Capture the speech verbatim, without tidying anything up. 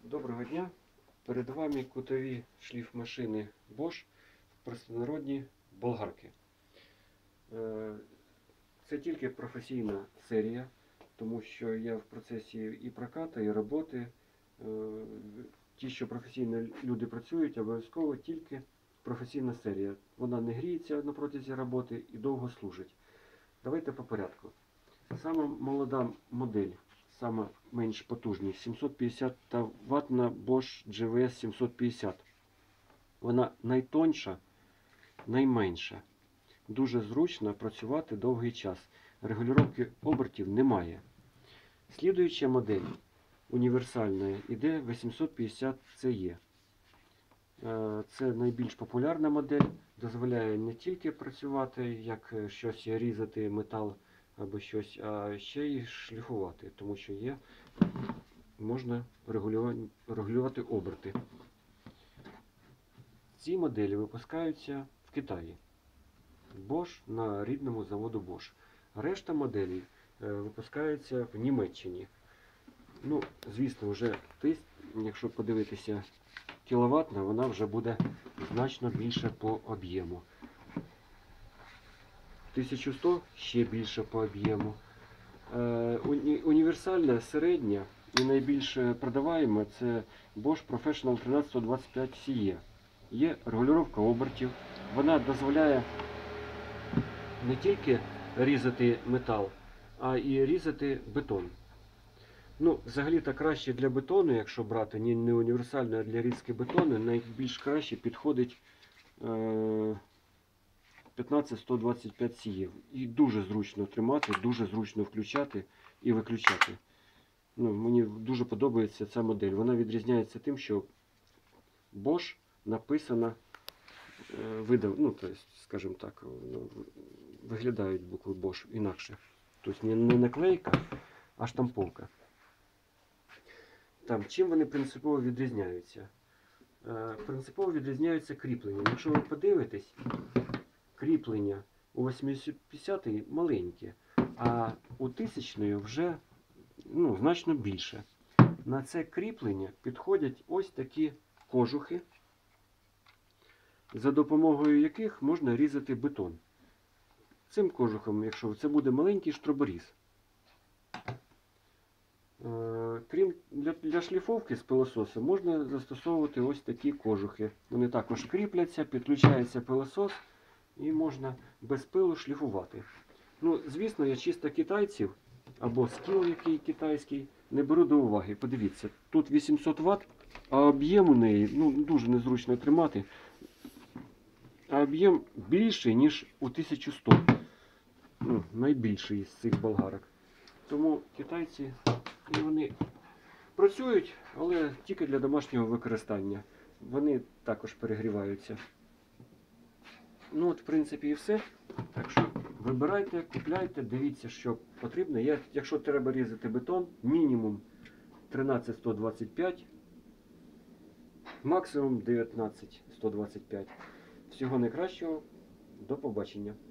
Доброго дня! Перед вами кутові шліфмашини Bosch, в простонародні болгарки. Це тільки професійна серія, тому що я в процесі і прокату, і роботи. Ті, що професійно люди працюють, обов'язково тільки професійна серія. Вона не гріється на протязі роботи і довго служить. Давайте по порядку. Сама молода модель, сама менш потужна, сімсот п'ятдесят ваттна Bosch джі ві ес сімсот п'ятдесят. Вона найтонша, найменша. Дуже зручно працювати довгий час. Регулювання обертів немає. Слідуюча модель універсальна іде вісімсот п'ятдесят це є. Це найбільш популярна модель. Дозволяє не тільки працювати, як щось різати метал або щось, а ще й шліфувати, тому що є, можна регулювати оберти. Ці моделі випускаються в Китаї. Bosch на рідному заводу Bosch. Решта моделей випускаються в Німеччині. Ну, звісно, вже якщо подивитися кіловатна, вона вже буде значно більше по об'єму. тисяча сто ще більше по об'єму. Універсальна, середня і найбільш продаваємо це Bosch Professional тринадцять сто двадцять п'ять сі і. Є регулювання обертів. Вона дозволяє не тільки різати метал, а і різати бетон. Ну, взагалі-то краще для бетону, якщо брати, не універсально, а для різки бетону, найбільш краще підходить п'ятнадцять сто двадцять п'ять сі і. І дуже зручно тримати, дуже зручно включати і виключати. Ну, мені дуже подобається ця модель. Вона відрізняється тим, що Bosch написана, видав, ну, то есть, скажімо так, виглядають букви Bosch інакше. Тобто не наклейка, а штамповка. Там, чим вони принципово відрізняються? Принципово відрізняються кріпленням. Якщо ви подивитесь, кріплення у вісімсот п'ятдесят маленьке, а у тисячної вже ну, значно більше. На це кріплення підходять ось такі кожухи, за допомогою яких можна різати бетон. Цим кожухом, якщо це буде маленький штроборіз. Крім для, для шліфовки з пилососом можна застосовувати ось такі кожухи. Вони також кріпляться, підключається пилосос і можна без пилу шліфувати. Ну, звісно, я чисто китайців або скіл який китайський не беру до уваги. Подивіться, тут вісімсот ватт, а об'єм у неї ну, дуже незручно тримати. А об'єм більший, ніж у тисяча сто. Ну, найбільший з цих болгарок. Тому китайці і вони працюють, але тільки для домашнього використання. Вони також перегріваються. Ну от, в принципі, і все. Так що вибирайте, купляйте, дивіться, що потрібно. Я, якщо треба різати бетон, мінімум тринадцять сто двадцять п'ять, максимум дев'ятнадцять сто двадцять п'ять. Всього найкращого, до побачення.